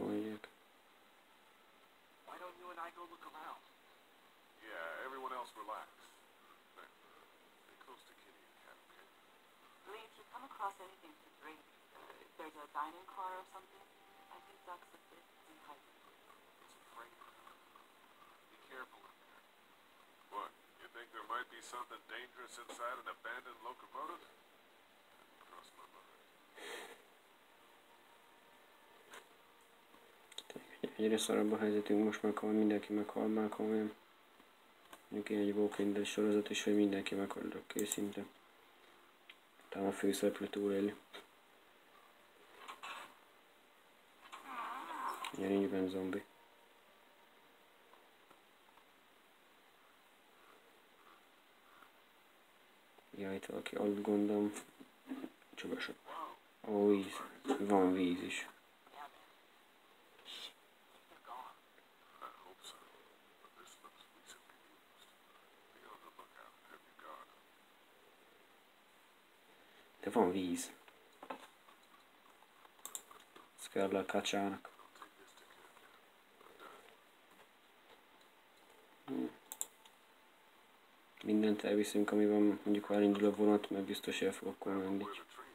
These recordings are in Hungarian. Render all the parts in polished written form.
mondják. Why don't you and I go look around? Yeah, everyone else relax. Stay close to Kitty and Cat, okay? Lee, if you come across anything to drink, if there's a dining car or something, I think Duck's a bit dehydrated. It's afraid of her. Be careful in there. What? You think there might be something dangerous inside an abandoned locomotive? Cross my mind. Egyre szarabb a helyzetünk, most mindenki meghal már komolyan. Mondjuk egy Walking Dead sorozat is, hogy mindenki meghal örökké szinte. Talán a főszereplő túléli. Ilyen nincsben zombi. Ja, itt valaki aludt gondolom. Csöbösök. Ó, víz. Van víz is. De van víz. Ez kell a kacsának. Mindent elviszünk, ami van, mondjuk ha elindul a vonat, mert biztos el fog akkor menni.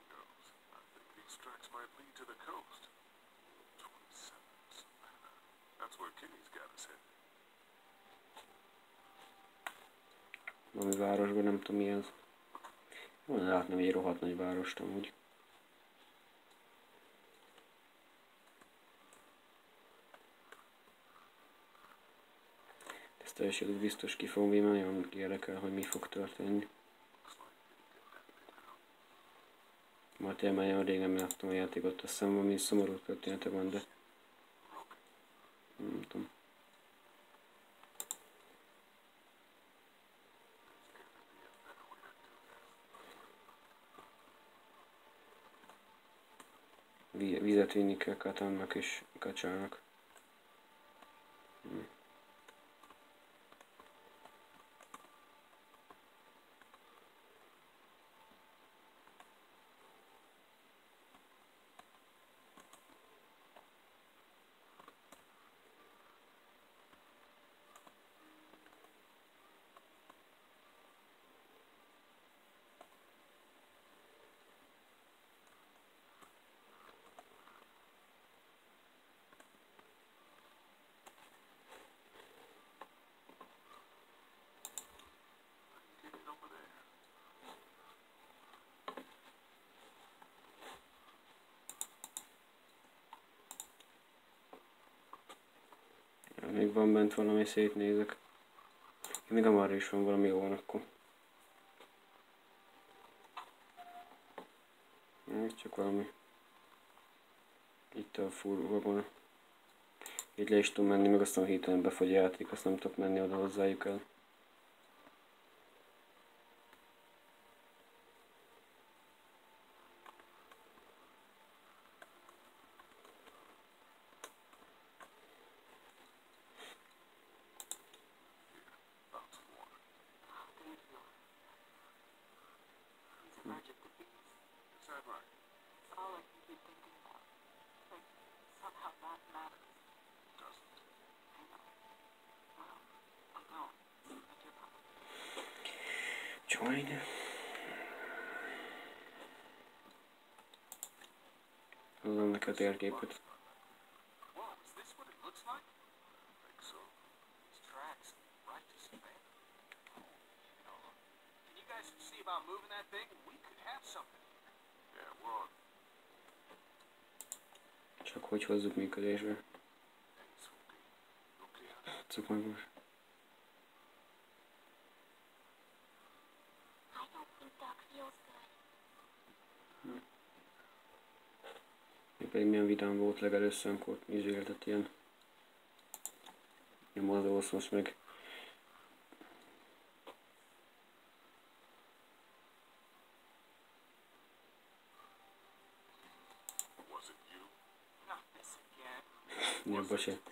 Valami városban, nem tudom mi ez. Látnám egy rohadt nagy várost amúgy. Ezt elsőleg biztos ki fogom vinni, nagyon érdekel, hogy mi fog történni. Már tényleg nagyon régen láttam a játékot, azt hiszem valami szomorú története van, de nem tudom. Vizet vinni kell Katannak és Kacsának. Még van bent valami, szétnézek. Még amarra is van valami jó van akkor. Csak valami. Itt a full vagon. Itt le is tudom menni, meg aztán hirtelen befogy a játék, azt nem tudok menni oda hozzájuk el. Join. Hozom neki a térképet. Csak hogy hozzuk működésbe. Csak meg most. Pedig milyen vidám volt legelőször, amikor izéltet ilyen nyomozósz, most meg ja, bocsánat.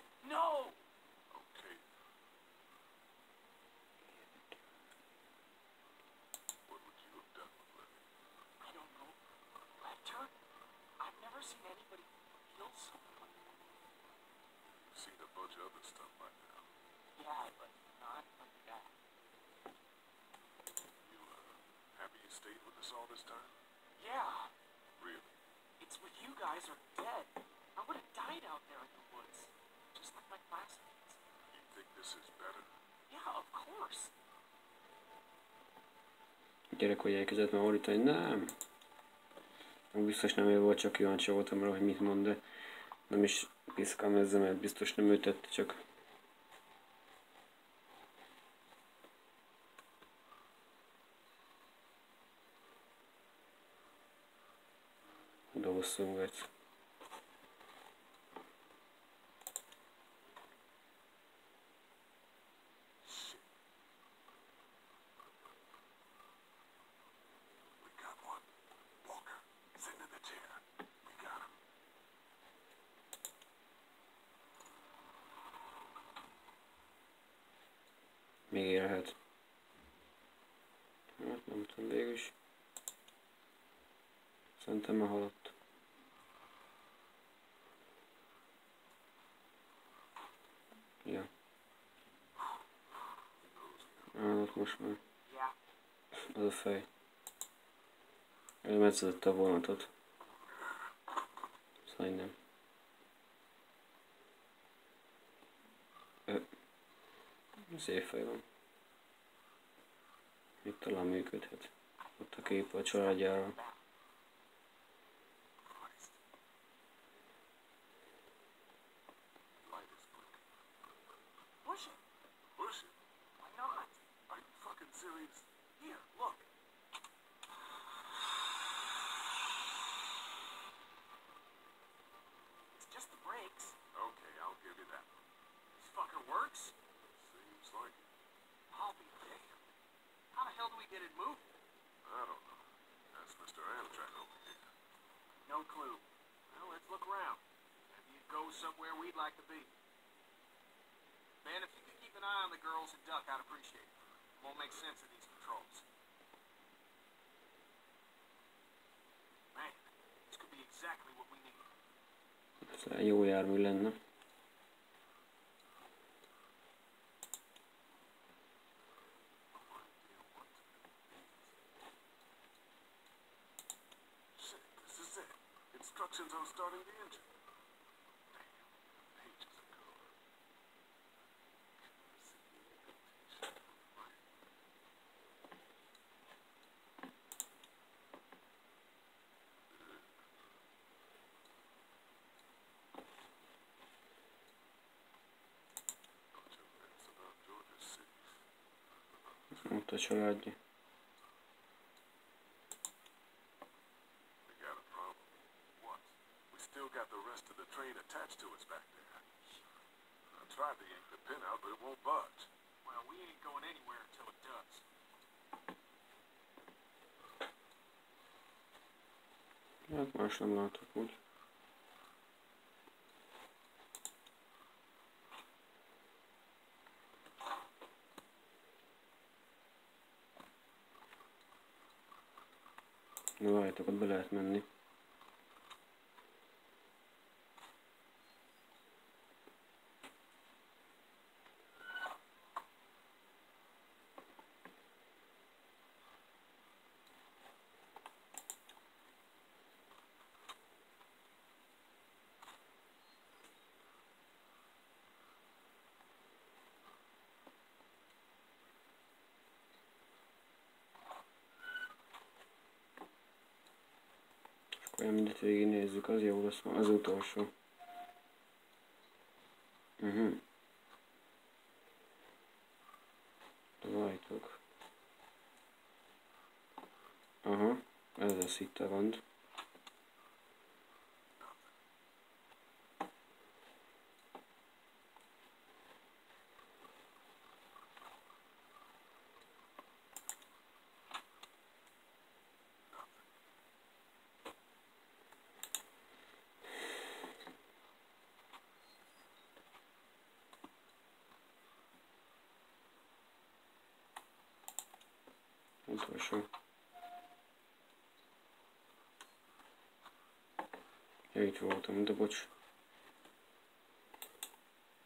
seen a bunch of other stuff by now. Yeah, but not like that. You, happy you stayed with us all this time? Yeah, Really? it's with you guys are dead. I would have died out there in the woods, just like my classmates. You think this is better? Yeah, of course. Gyerek, hogy elkezdett már ordítani, nem. Biztos nem ő volt, csak kíváncsi voltam rá, hogy mit mond, de nem is piszkám ezzel, mert biztos nem ő tette, csak dolszongatsz. We got one. Walker, sitting in the chair. We got him. Még élhet. Hát nem tudom, végülis. Szerintem már halott. Ja. Állott most már. Yeah. Az a fej. Elmetszedett a vonatot. Szóval nem. Szép fej van. Itt talán működhet. Ott a kép a családjáról. Christ. Light is blinking. Push it. Push it. Why not? Are you fucking serious? Here, look. It's just the brakes. Okay, I'll give you that. This fucker works. Seems like it. I'll be damned. How the hell do we get it moving? I don't know. That's Mr. Amtrak over here. No clue. Well, let's look around. Maybe it goes somewhere we'd like to be. Man, if you could keep an eye on the girls and Duck, I'd appreciate it. Won't make sense of these controls. Man, this could be exactly what we need. Ez jó jármű lenne. Shit, this is it. Instructions on starting the engine. Damn, ages ago. Bunch of myths about Georgia cities. Ott a családja. We got a problem. What? We still got the rest of the train attached to us back there. I tried to yank the pin out, but it won't budge. Well, we ain't going anywhere until it does. Hát más nem látok úgy. Na várjátok, ott be lehet menni. Akkor mindet végignézzük, az jó lesz, az utolsó. Várjátok. Aha, ez lesz itt a gond. Utolsó. Ja, itt voltam, de bocs.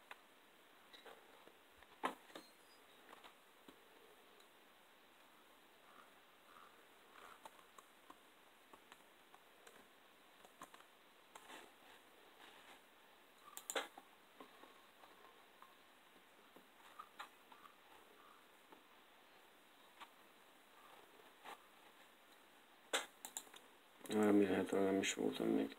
Remélhetőleg nem is voltam még.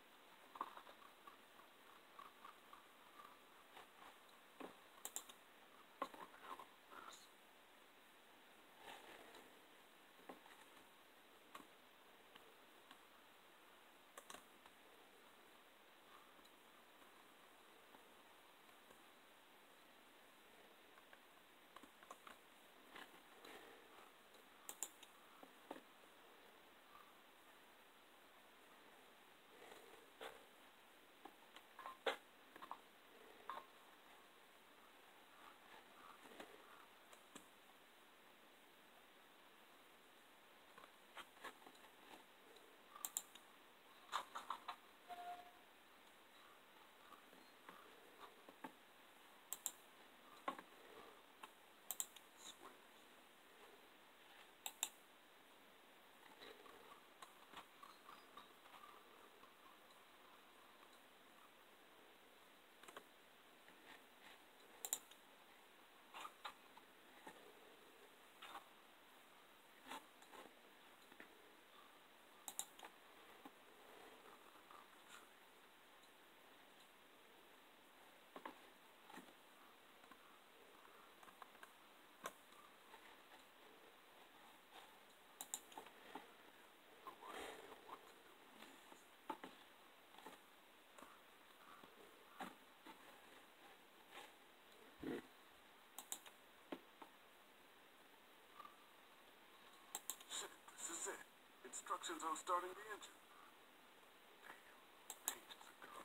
Instructions on starting the engine. Damn, ages ago.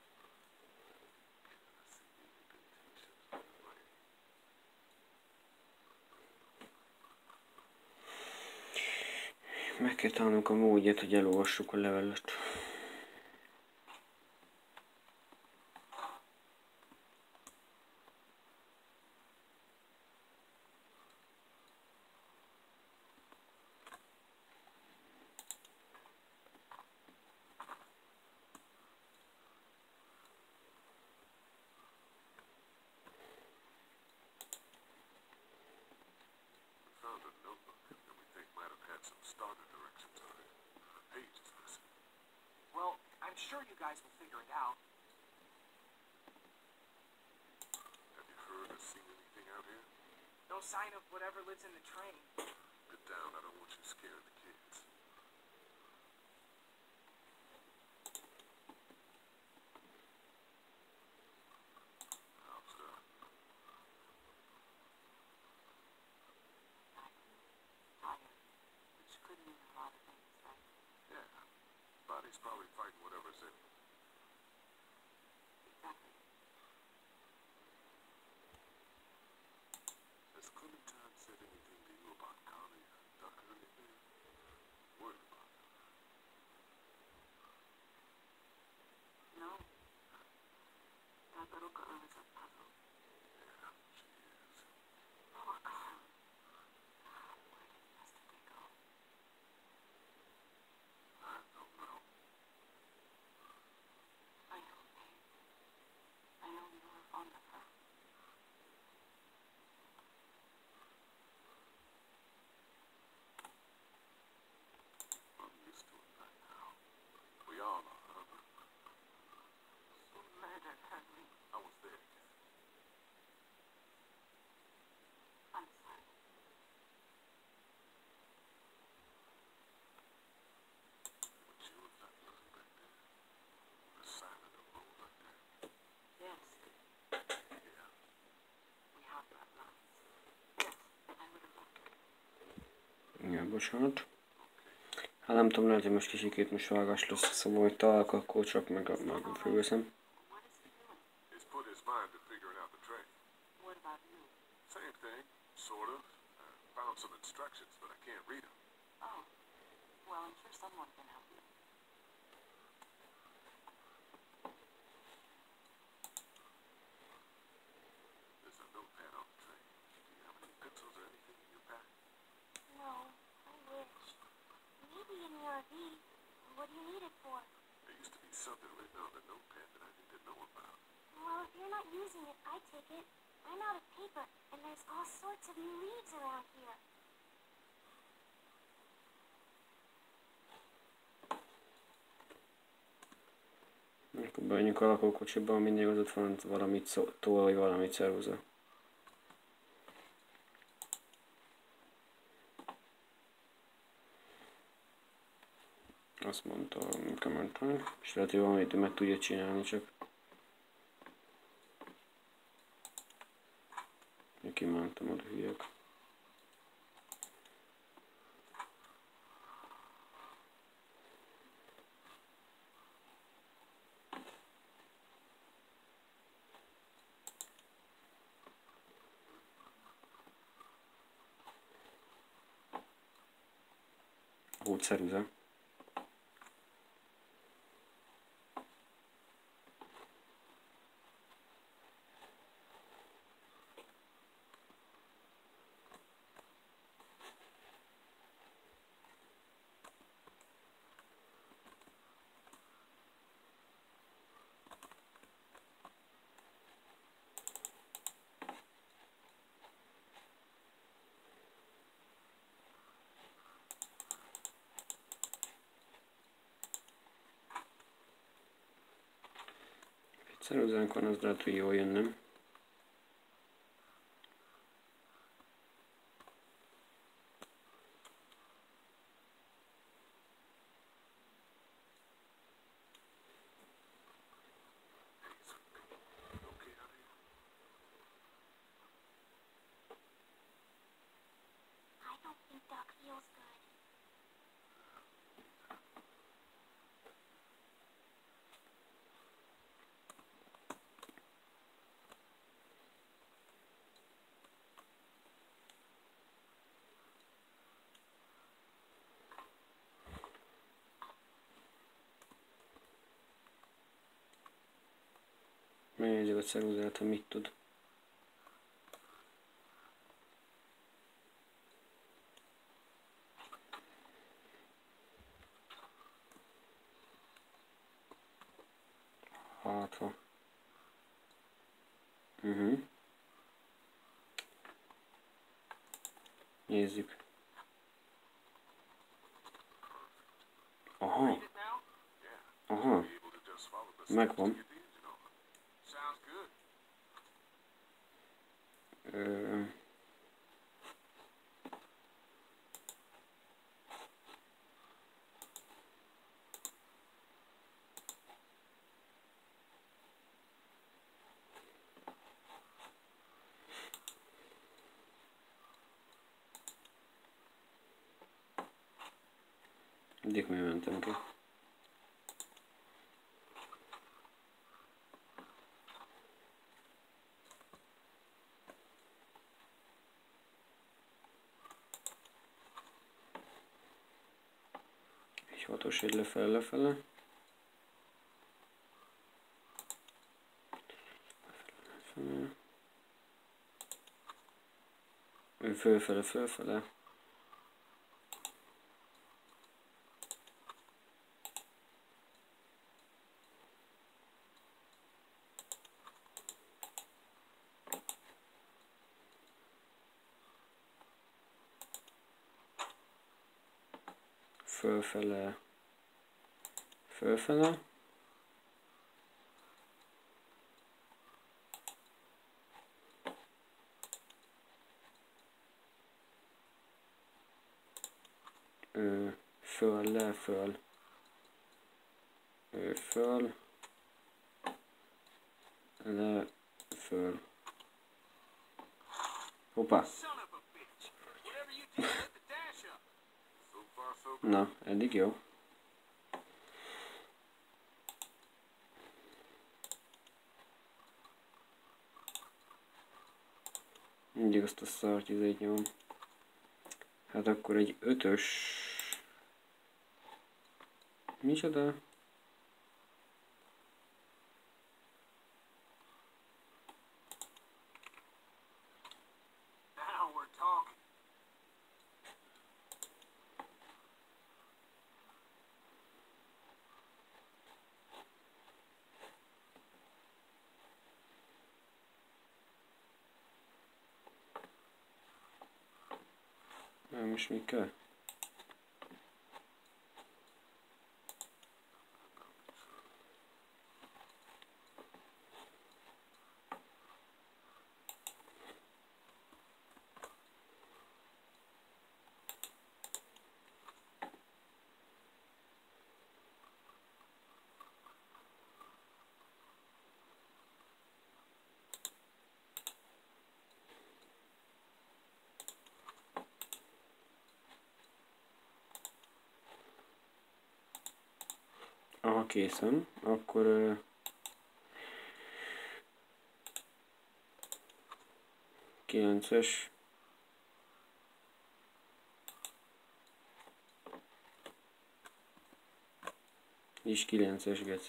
Meg kell találnunk a módját, hogy elolvassuk a levelet. Found a notebook that we think might have had some starter directions on it. The page is missing. Well, I'm sure you guys will figure it out. Have you heard or seen anything out here? No sign of whatever lives in the train. Get down, I don't want you scaring the kids. How's that? Tired, which could mean a lot of things, right? Yeah. Body's probably fighting whatever's in it. Exactly. Has Clementine said anything to you about Connie or Duck or anything? Worried about her? No. That little girl is a puzzle. Yeah, she is. Poor girl. Where did yesterday go? I don't know. I know, babe. I know you were fond of her. I'm used to it by now. We all are, huh? She murdered her, Lee. I was there, Kat. I'm sorry. Would you have left nothing back there? The side of the road like that? Yes, Yeah. we have bloodlines. Yes, I would have left her. Ja, bocsánat. Hát nem tudom, lehet, hogy most kicsikét most vágás lesz, szóval, hogy találok, akkor csak meg fölveszem. What is he doing? He's put his mind to figuring out the train. What about you? Same thing, sort of. Found some instructions, but I can't read them. Oh, well, I'm sure someone can help you. There's a notepad on the train. Do you have any pencils or anything in your pack? No, I wish. Maybe in the RV. What do you need it for? There used to be something written on the notepad that I need to know about. Well, if you're not using it, I take it. I'm out of paper, and there's all sorts of new leaves around here. Bemenjünk a lakókocsiba, mindig az ott van valamit tol, vagy valamit szerúza. Azt mondta, Clementine, és lehet, hogy valamit meg tudja csinálni, csak kimántam oda hülyek. Volt szerúza. Szerúzánk van, az lehet, hogy jól jön, nem? I don't think Doc feels good. Megnézzük a ceruzát, ha mit tud. Hát ha. Nézzük. Aha. Read it now? Aha. Be able to just follow the steps to Megvan. get the engine on. Sounds good. Mindig mi mentem ki. Egy hatos, egy lefele. Fölfele. Fölfele. Föl. Föl. Föl. Hoppá. Son of a bitch. Whatever you did, lit the dash up. So far, so good. Na, eddig jó. Mindig azt a szart izét nyom. Hát akkor egy 5-ös. Micsoda? Now we're talking. Na, most mi kell? készen, akkor kilences. És 9-es geci.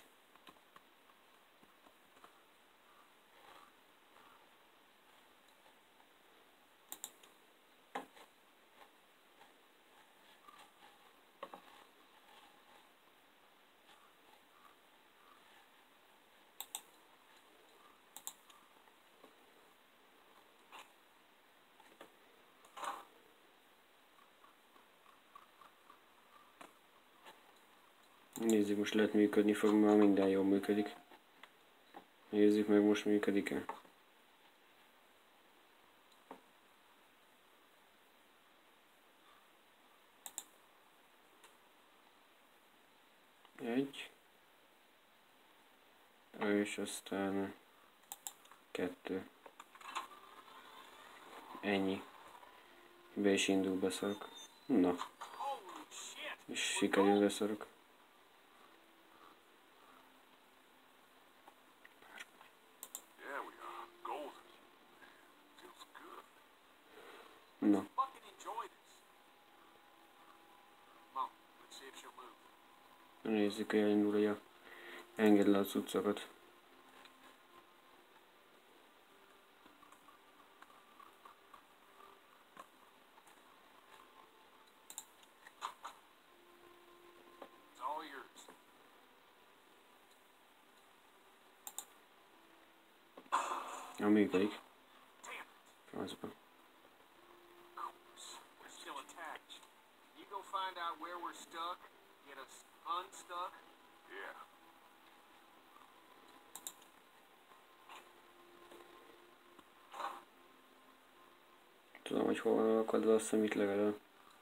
Nézzük, most lehet működni fog, már minden jól működik. Nézzük meg, most működik-e. Egy. És aztán 2. Ennyi. Be is indul, beszarok. Na. És sikerül beszarok. Na. Nézzük, hogy elindulja. Engedd le a cuccokat. Ja, működik. Francba. Find out where we're stuck, get us unstuck. Yeah. Tudom, hogy hol van akadva a szemét legalább.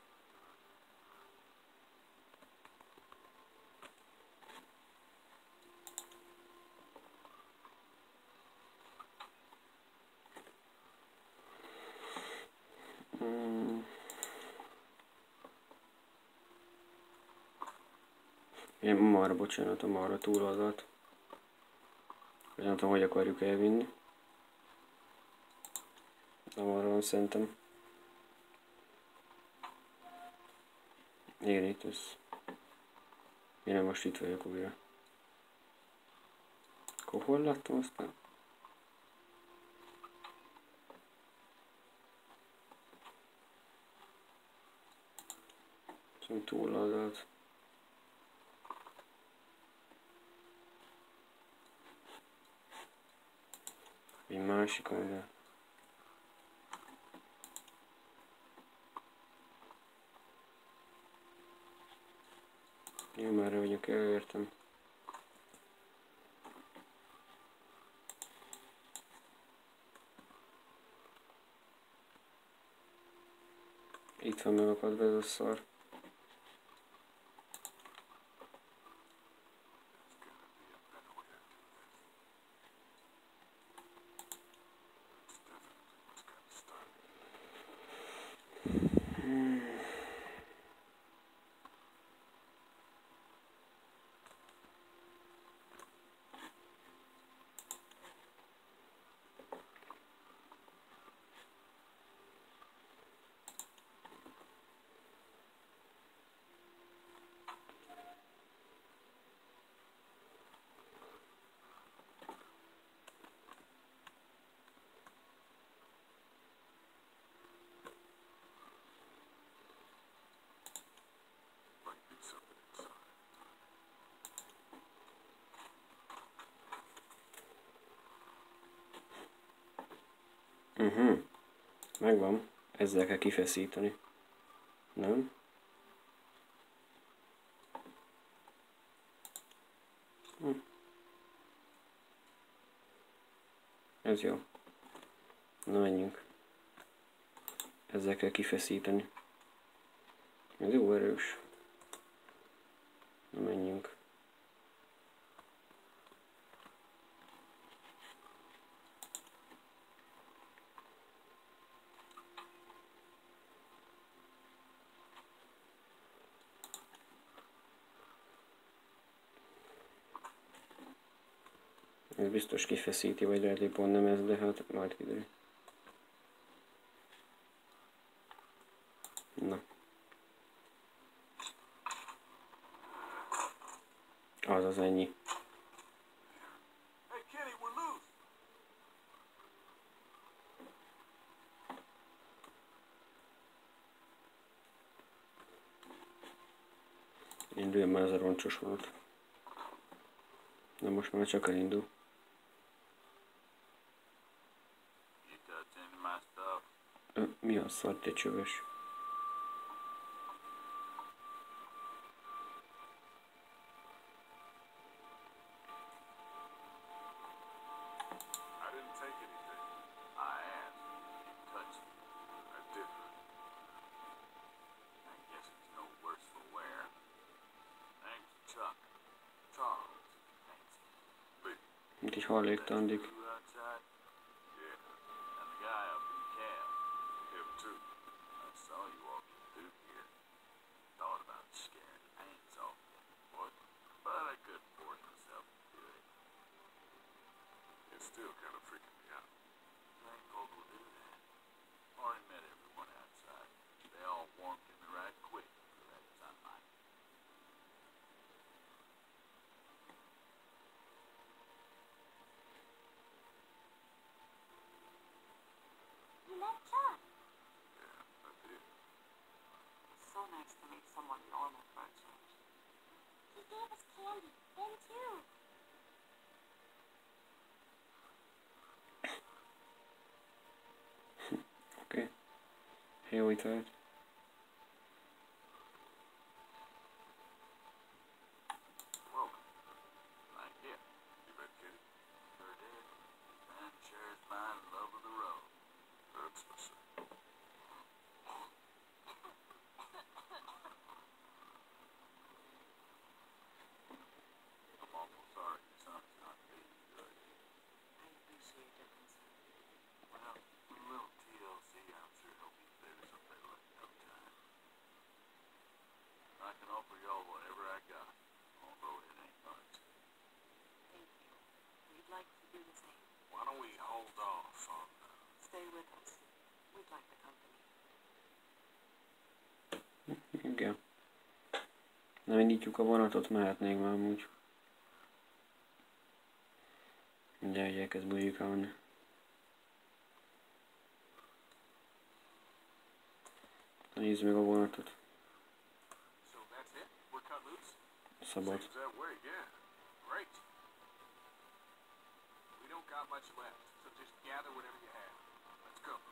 Én marra, bocsánat, a marra túloldalt. Nem tudom, hogy akarjuk elvinni. Nem arra van szerintem. Igen, itt ez. Én nem most itt vagyok újra. Akkor hol láttam aztán? Szóval túloldalt. Egy másik oldal. Én már vagyok, elértem. Itt van megakadva ez a szar. Megvan. Ezzel kell kifeszíteni. Nem? Ez jó. Na menjünk. Ezzel kell kifeszíteni. Ez jó erős. Na menjünk. Ez biztos kifeszíti, vagy lehet, hogy pont nem ez, de hát majd kiderül. Na. Az ennyi. Hey, Kenny, we're loose. Induljon már, ez a roncsos volt. Na most már csak elindul. You touch any of my stuff? Mi a szar, te csövös? I didn't take anything. I asked. You touched it. I didn't. I guess it's no worse for wear. Name's Chuck. Charles. Thanks. Mint egy halléktalandik. You outside? Yeah, And the guy up in the cab. him too. I saw you walking through here. Thought about scaring the pants off you. What? But I couldn't force myself to do it. It's still kind of freaking me out. Trained folk will do that. Already met everyone outside. They all warmed to me right quick for that sunlight. You met Chuck. Yeah, I did. It's so nice to meet someone normal for a change. He gave us candy. Then too. Okay. Here we go. Welcome. Right here. You met Kenny? Sure did. Man shares my love of the road. That's for sure. I'm awful sorry your son's not feeling good. I appreciate your concern. Well, with a little TLC, I'm sure he'll be better someday like no time. I can offer y'all whatever I got, although it ain't much. Thank you. We'd like to do the same. Why don't we hold off on Stay with us. We'd like the company. Igen. Nem indítjuk a vonatot, mehetnénk már amúgy. Mindjárt elkezd bujikálni. Nézd meg a vonatot. So that's it? We're cut loose? Szabad. Seems that way, yeah. Great. We don't got much left, so just gather whatever you have. Let's go.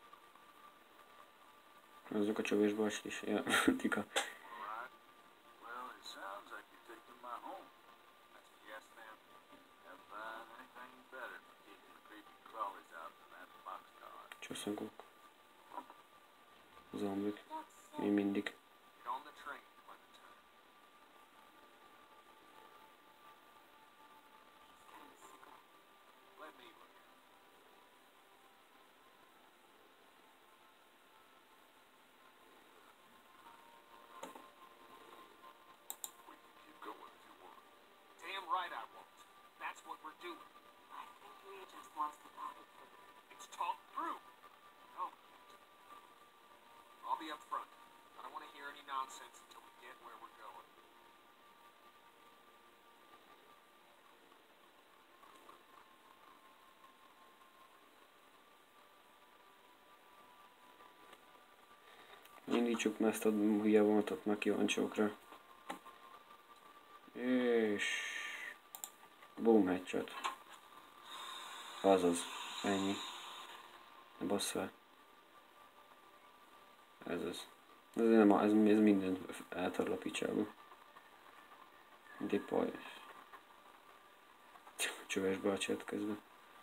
Azok a csövés bácsit is. Ja, tika. Alright. Well, it sounds like you're taking my home. That's a yes, ma'am. Have find anything better for keeping creepy crawlies out than that boxcar. Csöszögok. Zombik. That's Mi mindig. Get on the train when the turn. He's kind of sickly. Let me look at it. We can keep going if you want. Damn right I won't. That's what we're doing. I think Leah just wants to talk it through. It's talked through. No. I'll be up front. I don't want to hear any nonsense until we get where we're going. Indítsuk már ezt a hülye vonatot, meg kíváncsiak rá. És... Boom, headshot. Azaz, ennyi. Ne bassz fel. Ez az. Ez minden eltarl a picsába. Dipaj. Csöves bácsi jött közben.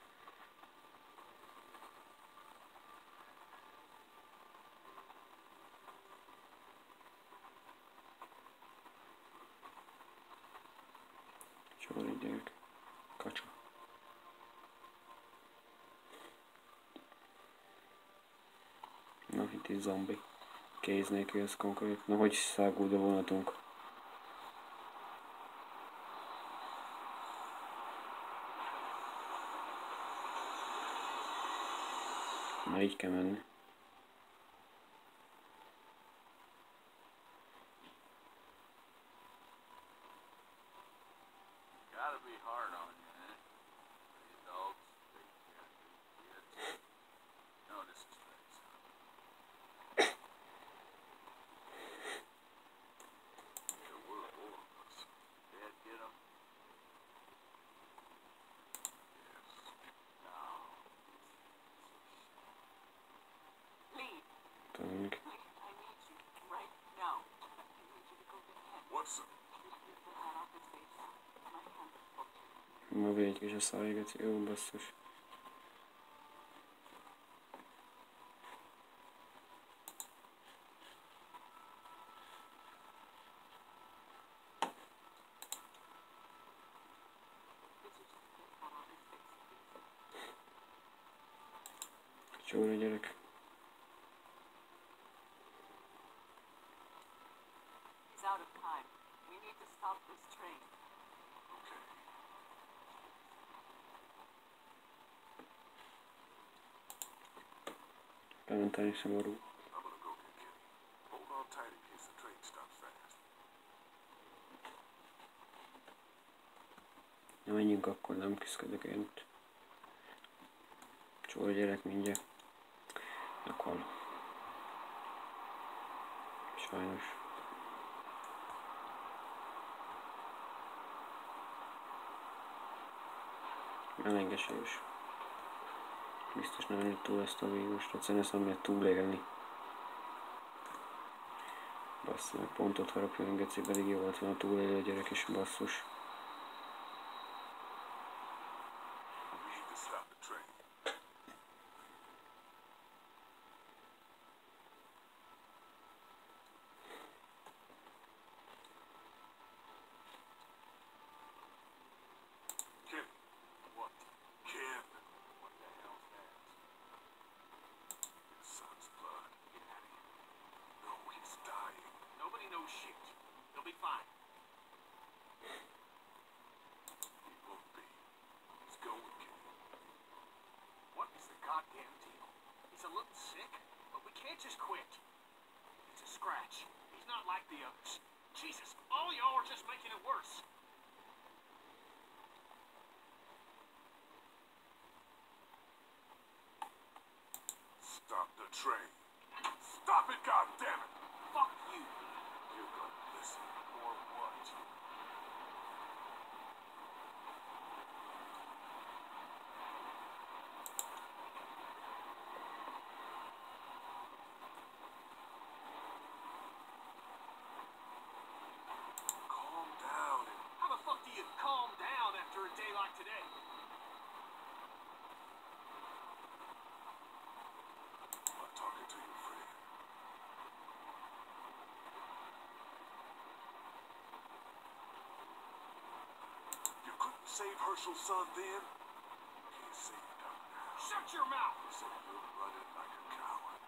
Csóri gyerek. Kacsa. Na, itt is zombi. Kéz nélkül ez konkrét. Na, hogy száguld a vonatunk? így kell menni. Gotta be hard on you, eh? The adults, they can't be kids. No, this is great, son. There were four of us. Dad get them? Yes. No. Lee, Tanulni. I need you right now. I need you to go get him. What's up? Rip the hat off his face. My hand is broken. Ma végig is a szájgat, jó basszus. Could you just get that off his face, please? Csóra gyerek. He's out of time. We need to stop this train. Okay. Bementeni szomorú. I'm gonna go get Kenny. Hold on tight in case the train stops fast. Na menjünk akkor, nem küzdök én. Csóra gyerek mindjárt. Meghal. Sajnos. Ellengesés. Biztos nem jött túl ezt a vírust, egyszerűen ezt nem lehet túlélni. Basszus, meg pontot harapjon, geci, pedig jó volt volna túlélő a gyerek is, basszus. We need to stop the train. Kenny. What? Ken. What the hell's that? His son's blood. Get out of here. No, he's dying. Nobody knows shit. He'll be fine. He won't be. He's going, Kenny. What is the goddamn deal? He's a little sick, but we can't just quit. It's a scratch. He's not like the others. Jesus, all y'all are just making it worse. Stop the train. Stop it, goddammit! Fuck you. You're gonna listen. Or what? Calm down and How the fuck do you calm down after a day like today? I'm talking to your friend. You couldn't save Herschel's son then? Can't save him now. Shut your mouth! So you're running like a coward.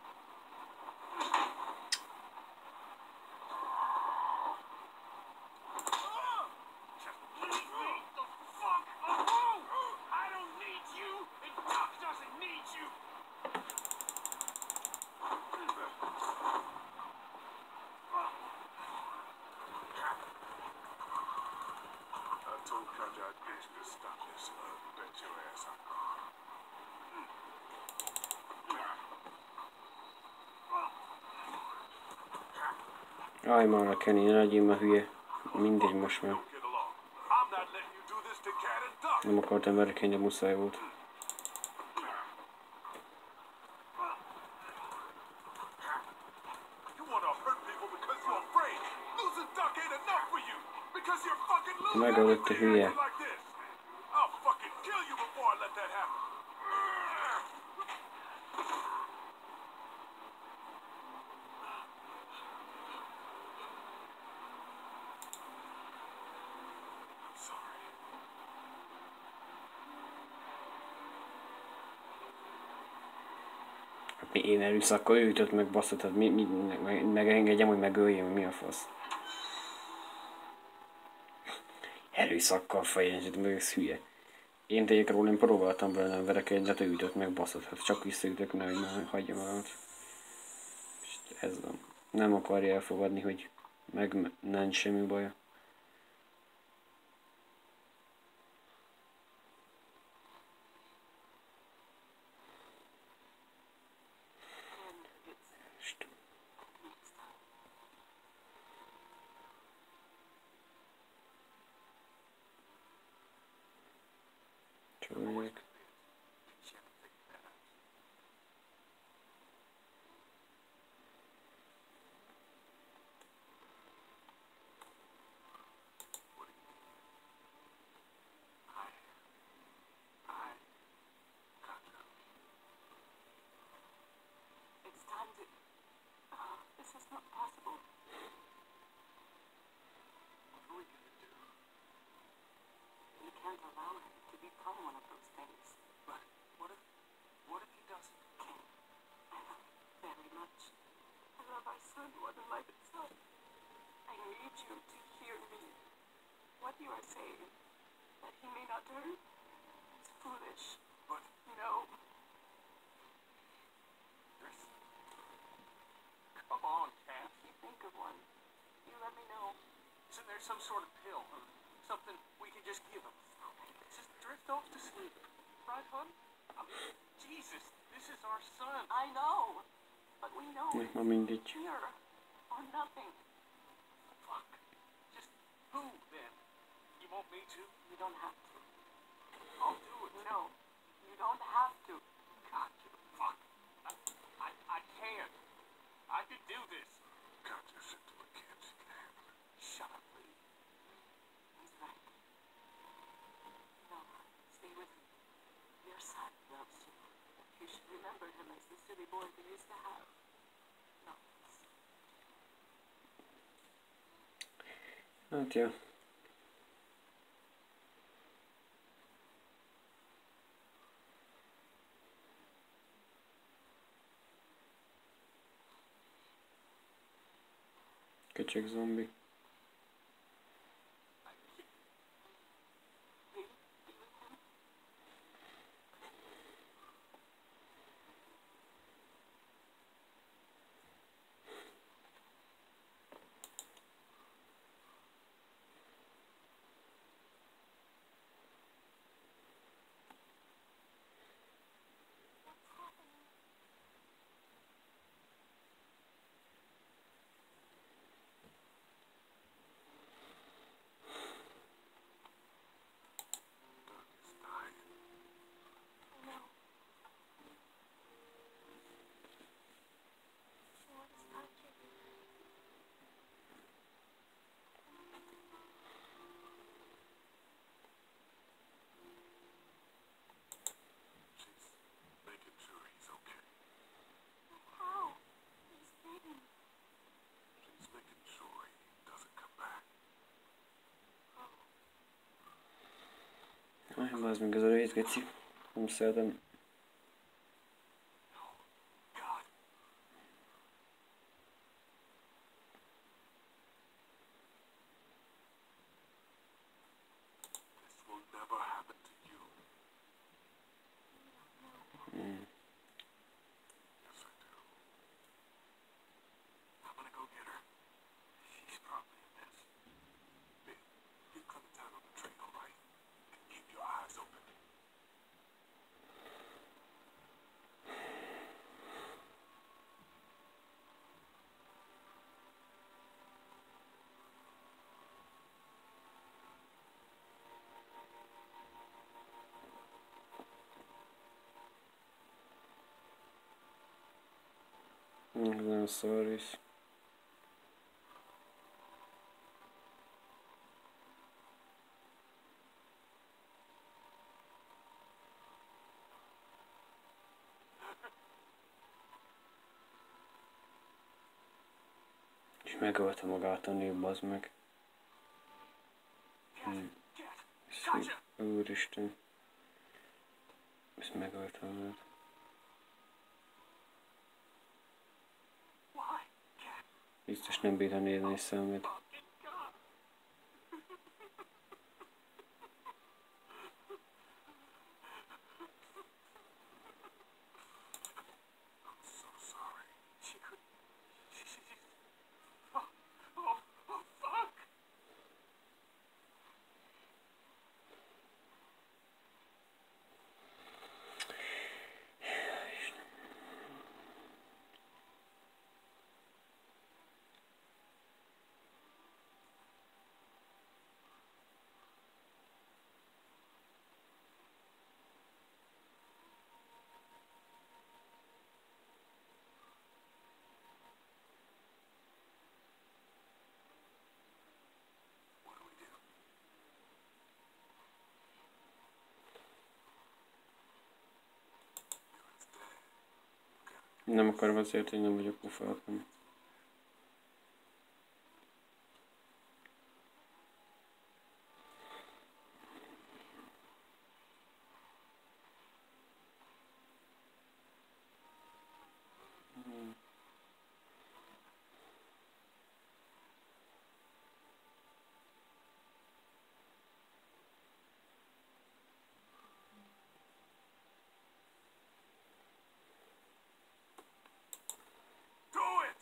Just leave me the fuck alone! I don't need you, and Doc doesn't need you! I told Katja I'd get you to stop this. Bet your ass I could. Aj, már a Kenny, ne legyél már hülye. Mindegy most már. Don't get along. I'm not letting you do this to Cat and Duck. Nem akartam verkeny, de muszáj volt. You want to hurt people because you're afraid. Losing Duck ain't enough for you. Because you're fucking losing Megölt a hülye. acting like this. I'll fucking kill you before I let that happen. I'm sorry. Én erőszakkal ő ütött meg, basszot, tehát megengedjem, hogy megöljem, mi a fasz? Erőszakkal fejezsd meg, ez hülye. Én tegyek róla, én próbáltam vele nem verekedni, de ő ütött meg, baszott. Hát csak visszaütök, nehogy már hagyja magamat. És ez van. Nem akarja elfogadni, hogy meg nincs semmi baja. Csólyék. It's time to... this is not possible. What are we gonna do? You can't allow him to become one of those things. But what if he doesn't? Ken, I love you very much. I love our son more than life itself. I need you to hear me. What you are saying, that he may not turn, is foolish. But No. come on, Kat. If you think of one, you let me know. Isn't there some sort of pill or something we can just give him? Just drift off to sleep, right, hon? I mean, Jesus, this is our son. I know, but we know Ma mindegy. here or nothing. Fuck. Just who then? You want me to? You don't have to. I'll do it. No, you don't have to. God, fuck. I can't. I can do this. God, you're sent to a kid. She can handle it. Shut up, Lee. He's right. No, stay with me. Your son loves you. You should remember him as the silly boy we used to have. No. Hát ja. Köcsög zombi. Lee, be with him. What's happening? Doug is dying. I know. She wants to touch it. She's making sure he's okay. But how? He's bleeding. She's making sure he doesn't come back. Aj, az meg ez a rövid geci. Nem szeretem. God. This will never happen to you. Yes, I do. I'm gonna go get her. She's probably a mess. Ben, get Clementine on the train, all right? And keep your eyes open. Nagyon szar is. És megölte magát a nő, bazd meg. Gotcha. Úristen. Ezt megölte magát. Why? Kat. Biztos nem bírta nézni szemét. Fucking God. Nem akarom azért, hogy nem vagyok pofátlan. Do it!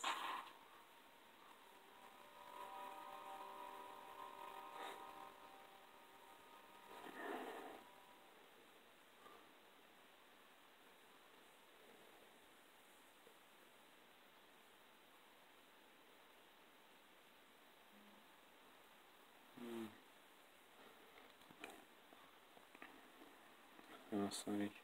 Aztán így.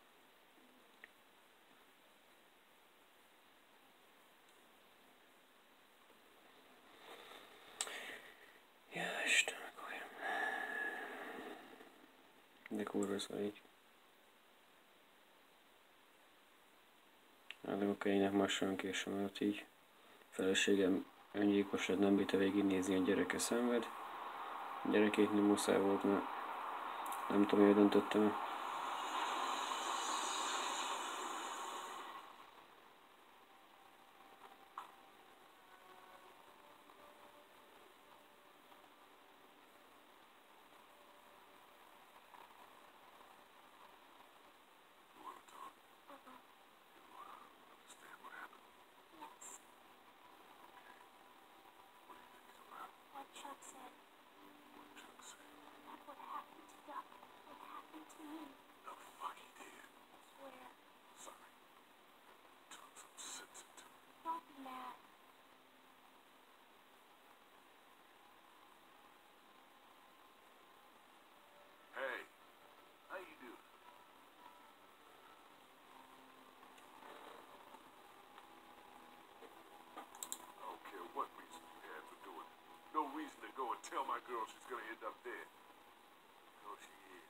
Ja, Istenem, olyan. De kurva szar így. Állok ének massan későn, mert így. Feleségem öngyilkos lett, nem bírta végignézni, a gyereke szenved. A gyerekét nem muszáj volt, mert nem tudom, hogy döntöttem. You want to talk? You want to understand what happened? Yes. What do you think it's about? What Chuck said. What Chuck said? That what happened to Duck would happen to me. The fuck he did. I swear. Sorry. Talk some sense into it. Don't be mad. Hey, how you doing? I don't care what reason you had for doing it. No reason to go and tell my girl she's gonna end up dead. No, she is.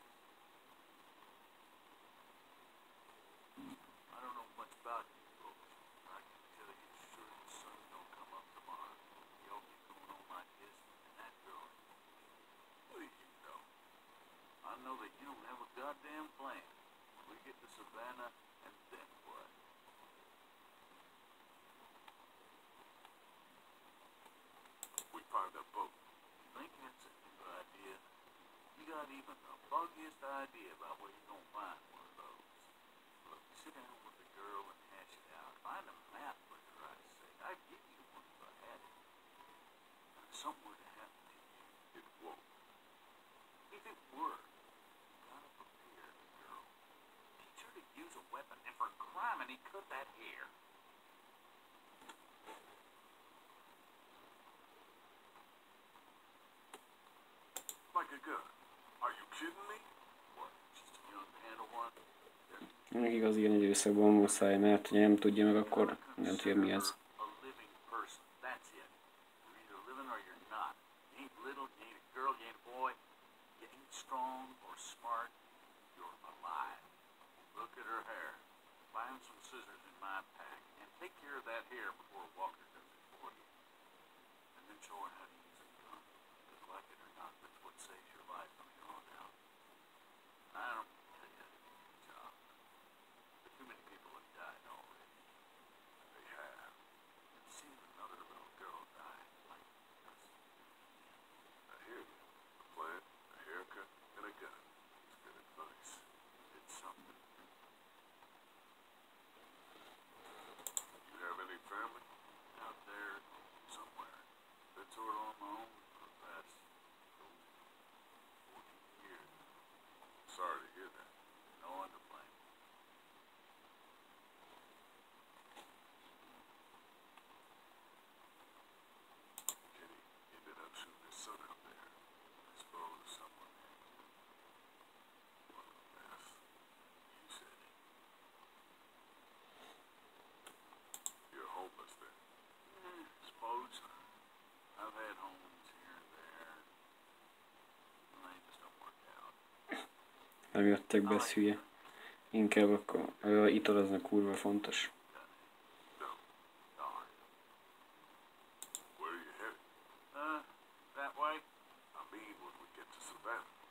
I don't know much about you folks. I can tell you sure the sun's gonna come up tomorrow. Y'all keep going on like this, and that girl. What do you know? I know that you don't have a goddamn plan. We get to Savannah, and then what? We find a boat. You think that's a good idea? You got even the buggiest idea about where you're gonna find one of those. Look, sit down with the girl and hash it out. Find a map, for Christ's sake. I'd give you one if I had it. And if something were to happen to you, it won't. If it were, you gotta prepare the girl. Teach her to use a weapon, and for crime, and he cut that hair. Like a gun. Are you kidding me? What? Just a young handle one? Még igaz, ilyen időszakban muszáj, mert ha nem tudja meg, akkor nem tudja mi az. A living person. That's it. You're either living or you're not. You ain't little, you ain't a girl, you ain't a boy. You ain't strong or smart. You're alive. Look at her hair. Find some scissors in my pack and take care of that hair before Walker does it for you. And then show her how to use a gun. Because like it or not, that's what saves your life from here on out. I don't tell you how to do your job. But too many people have died already. They have. And seeing another little girl die like this. I hear you. A plan, a haircut, and a gun. It's good advice. It's something. You have any family? Out there somewhere. Been sort of on my own for the past 14 years. Sorry to hear that. No one to blame. Kitty ended up shooting his son out there. I suppose someone had to. What a mess. You said it. You're homeless then? Suppose. I've had homes here and there. And they just don't work out. Nem jöttek be, ez hülye. Inkább akkor a ital az a kurva fontos. Got any mean when we get to Savannah.